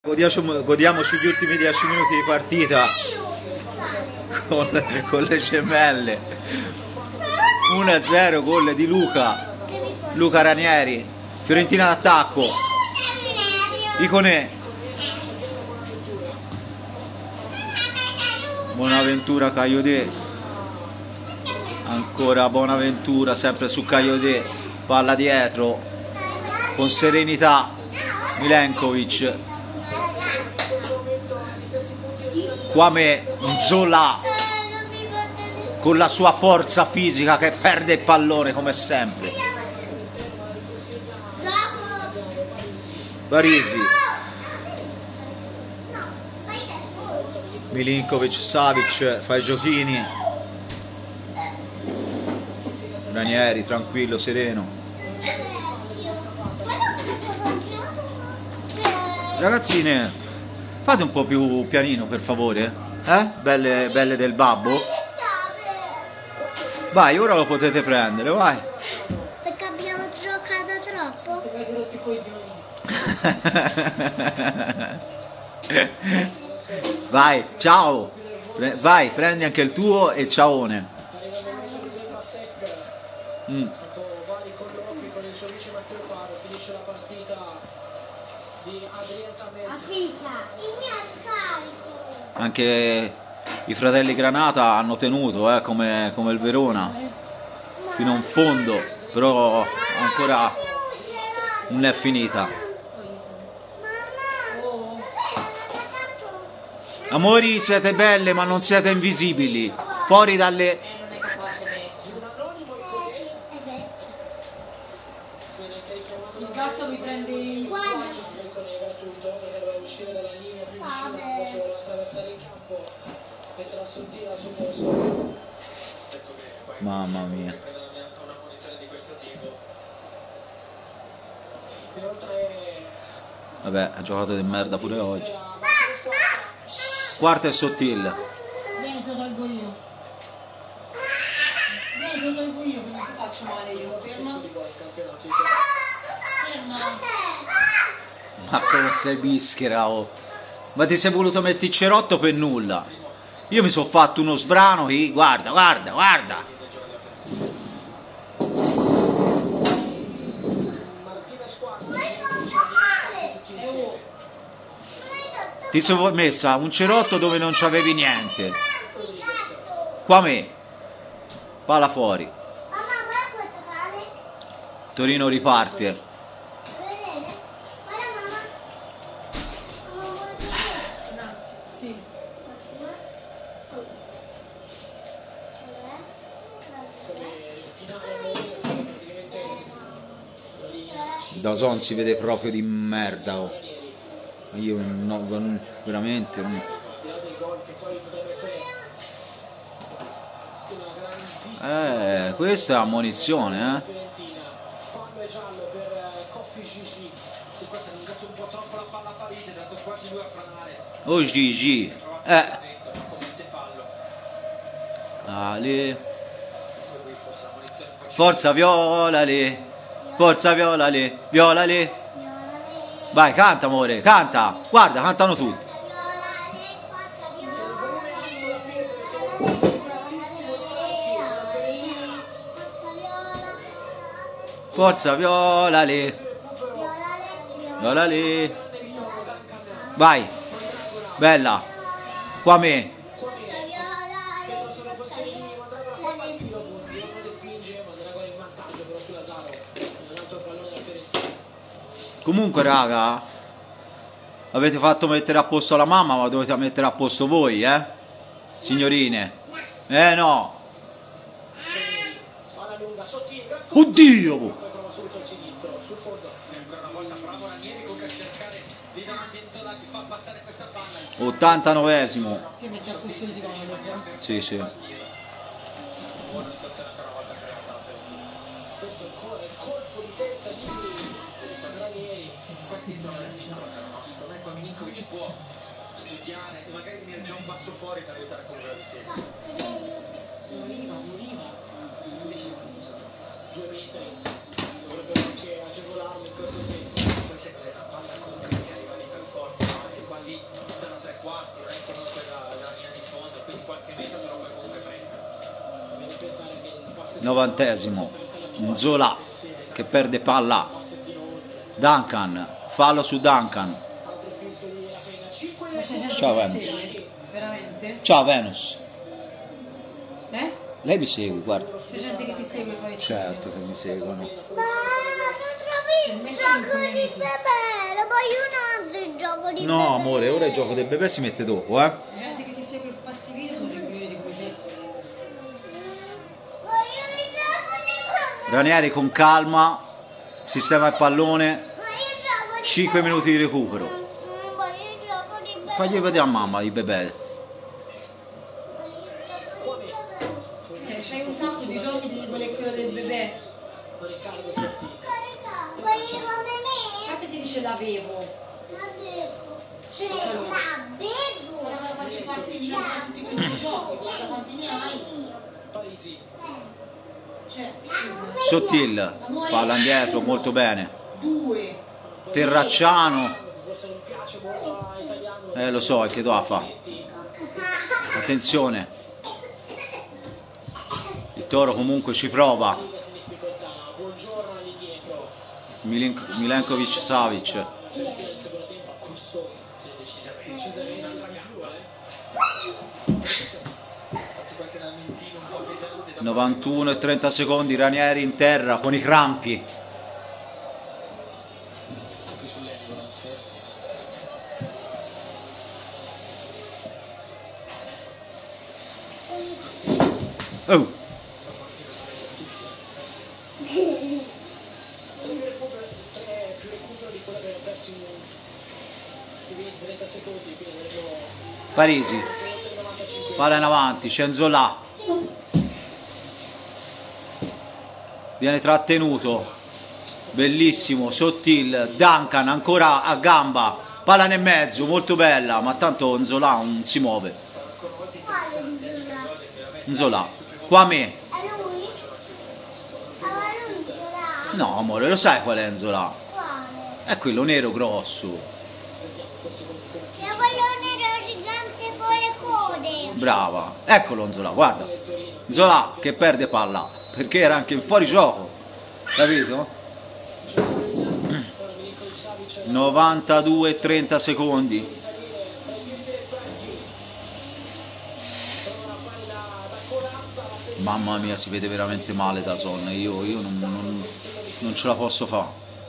Godiamoci gli ultimi 10 minuti di partita con le gemelle. 1-0, gol di Luca Ranieri. Fiorentina d'attacco. Iconè. Bonaventura Cagliodè. Ancora Bonaventura, sempre su Cagliodè. Palla dietro con serenità Milenkovic. Kwame Nzola con la sua forza fisica che perde il pallone come sempre. Parisi, Milinkovic, Savic fa i giochini. Ranieri tranquillo, sereno. Ragazzine, fate un po' più pianino per favore, belle del babbo. Vai, ora lo potete prendere, vai. Perché abbiamo giocato troppo. Vai, ciao. Vai, prendi anche il tuo e ciaone. Anche i fratelli Granata hanno tenuto come il Verona fino a un fondo, però ancora non è finita. Amori, siete belle ma non siete invisibili, fuori dalle... Il gatto mi prende il... Mamma mia. Vabbè, ha giocato di merda pure oggi. Quarto è Sottil. Vieni, te lo tolgo io. Vieni, te lo tolgo io, che non ti faccio male io. Ferma. Ferma. Ma come sei bischera, oh. Ma ti sei voluto mettere il cerotto per nulla. Io mi sono fatto uno sbrano qui, guarda, guarda, guarda. Ti sei messa un cerotto dove non c'avevi niente. Qua me. Palla fuori. Torino riparte. Da Son si vede proprio di merda, oh. Io no, veramente questa è ammonizione, Oh Gigi, Ale. Forza viola lì. Forza viola lì, viola lì. Vai, canta amore, canta. Guarda, cantano tutti. Forza viola lì. Viola lì. Vai. Bella. Qua me. Comunque raga, avete fatto mettere a posto la mamma, ma dovete mettere a posto voi, signorine. No. Oddio. 89esimo. Che metti a questo il divano dopo? Sì, sì. Questo è il colpo di testa di Ranieri. Secondo me qua Milinkovic può studiare e magari venire già un passo fuori per aiutare a correre la difesa. Moriva. Invece 2 metri dovrebbero anche agevolarlo in questo senso. Poi sai cos'è la palla con che arriva lì per forza. Parisi sono tre quarti, non è comunque la linea di sfondo, quindi qualche metro però poi comunque prende. Devi pensare che il passettino 90esimo, Nzola che perde palla, Duncan, fallo su Duncan. altro fischio di La Pena, 5 Ma c'è gente Ciao, che Venus. ti segue? Veramente? Ciao Venus, Eh? lei mi segue, guarda. C'è gente che ti segue fare Certo che mi seguono. Ma non trovi il gioco di bebè? Lo voglio un altro gioco di bebè. No amore, ora il gioco del bebè si mette dopo, C'è gente che ti segue e fa sti video sono coglioni di come sei. Voglio il gioco di bebè. Ranieri con calma, sistema il pallone, Voglio il gioco di 5 bebè. minuti di recupero. Voglio il gioco di bebè. Fagli vedere a mamma i bebè. Voglio il gioco di bebè. C'hai un sacco di giochi di quello e quello del bebè. Carica. Vuoi come me? Infatti si dice l'avevo. La bevo. Cioè, la bevo. Se eravamo fatti parte di tutti questi giochi, chissà quanti ne hai. Parisi, Cioè, scusa. Sottil, palla indietro, molto bene. 2. Terracciano, forse non piace molto all'italiano. lo so, che doveva fa. Attenzione. Il Toro comunque ci prova. Questa difficoltà, buongiorno lì dietro. Milenkovic Savic. Fiorentina nel secondo tempo a Cursoni, decisamente un'altra gamba, fatto qualche lamentino un po' pesante da 91 e 30 secondi, Ranieri in terra con i crampi. qui sull'Endurance. Oh, Più recupero di quello che aveva perso in 20-30 secondi, quindi avremo Parisi, 95. palla in avanti, Cenzola. Viene trattenuto. Bellissimo, Sottil, Duncan ancora a gamba. Palla nel mezzo, molto bella, ma tanto Nzola non si muove. Quale misura? Nzola, qua me. È lui? Allora lui ce l'ha? No amore, lo sai qual è Nzola? Quale? È quello nero grosso. È quello nero gigante con le code. Brava, eccolo Nzola, guarda. Nzola che perde palla, perché era anche in fuorigioco, capito? 92 e 30 secondi. Mamma mia, si vede veramente male da Son. Io non ce la posso fare.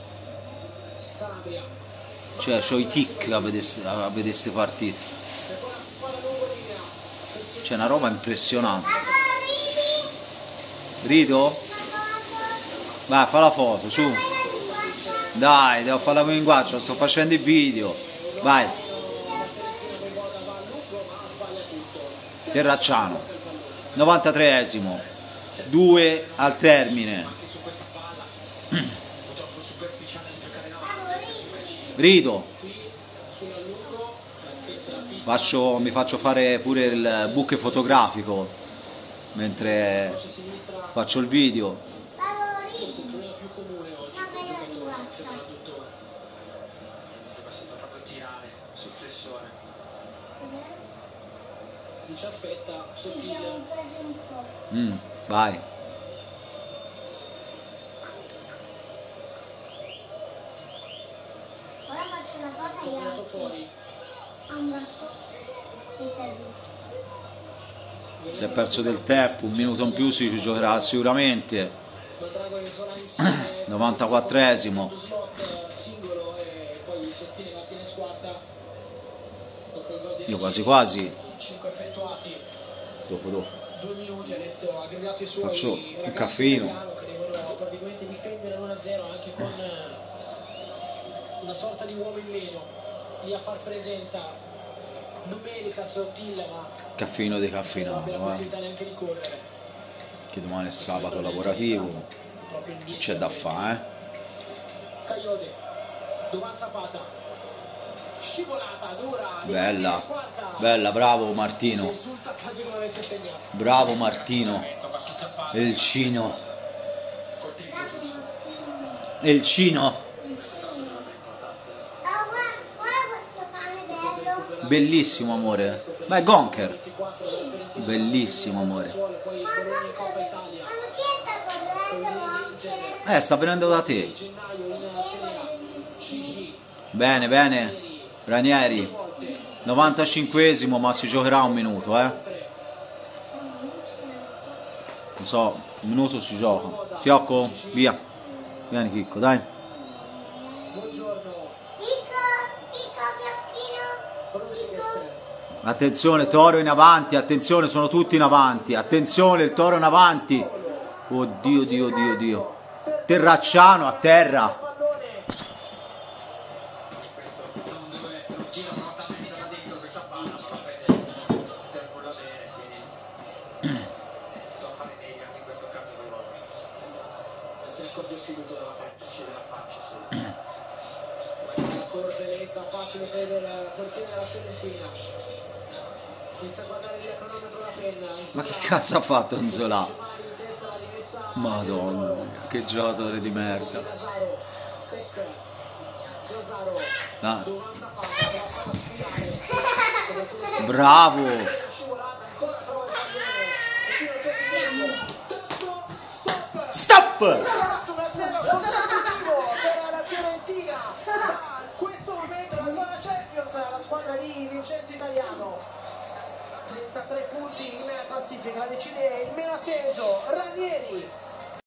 Cioè, c'ho i tic a vedere ste partite. C'è una roba impressionante. Rido? Vai, fa la foto, su. Dai, devo fare la linguaggio, sto facendo il video. Vai. Terracciano. 93esimo. 2 al termine. Rido. Mi faccio fare pure il book fotografico mentre faccio il video. Forse il problema più comune oggi per i giocatori, soprattutto deve sempre proprio tirare sul flessore. Chi ci aspetta, Ci siamo Sottile, presi un po'. Vai. Ora faccio una foto agli portato altri. fuori. A un gatto interrotto. Si è perso del tempo, un minuto in più si giocherà sicuramente. Mondragone in zona insieme. 94esimo. Lo slot singolo e poi Sottile Martinez quarta. Dopo il gol di Io quasi quasi, 5 effettuati. dopo. 2 minuti ha detto aggregato i suoi Faccio un ragazzi caffino. italiano che devono praticamente difendere l'1-0 anche con una sorta di uomo in meno lì a far presenza numerica Sottile, ma Caffino di non abbia la caffinato, possibilità neanche di correre che domani è sabato lavorativo, proprio in 10 c'è da fare, Coyote, Duvan Zapata, scivolata dura di Bella, Martinez quarta. bella, bravo Martino, Risulta quasi come avesse segnato. bravo Martino, Tocca su Zapata. e il Cino, Col tempo Guarda giusto. Martino. e il Cino, Il sino. Oh, guarda questo cane bello. Bellissimo amore. Ma è Gonker. Bellissimo amore. Sta venendo da te. Bene, bene. Ranieri. 95esimo, ma si giocherà un minuto, Non so, un minuto si gioca. Fiocco, via. Vieni Chicco, dai. Attenzione, Toro in avanti, attenzione, sono tutti in avanti. Attenzione, il Toro in avanti. Oddio, Dio, Dio, Dio. Terracciano a terra. Facile per il portiere della Fiorentina. Inizia a guardare il cronometro la penna. Ma che cazzo ha fatto Nzola? Madonna, che giocatore di merda. Ah. Bravo. Stop! La squadra di Vincenzo Italiano 33 punti in classifica, la decide il meno atteso Ranieri.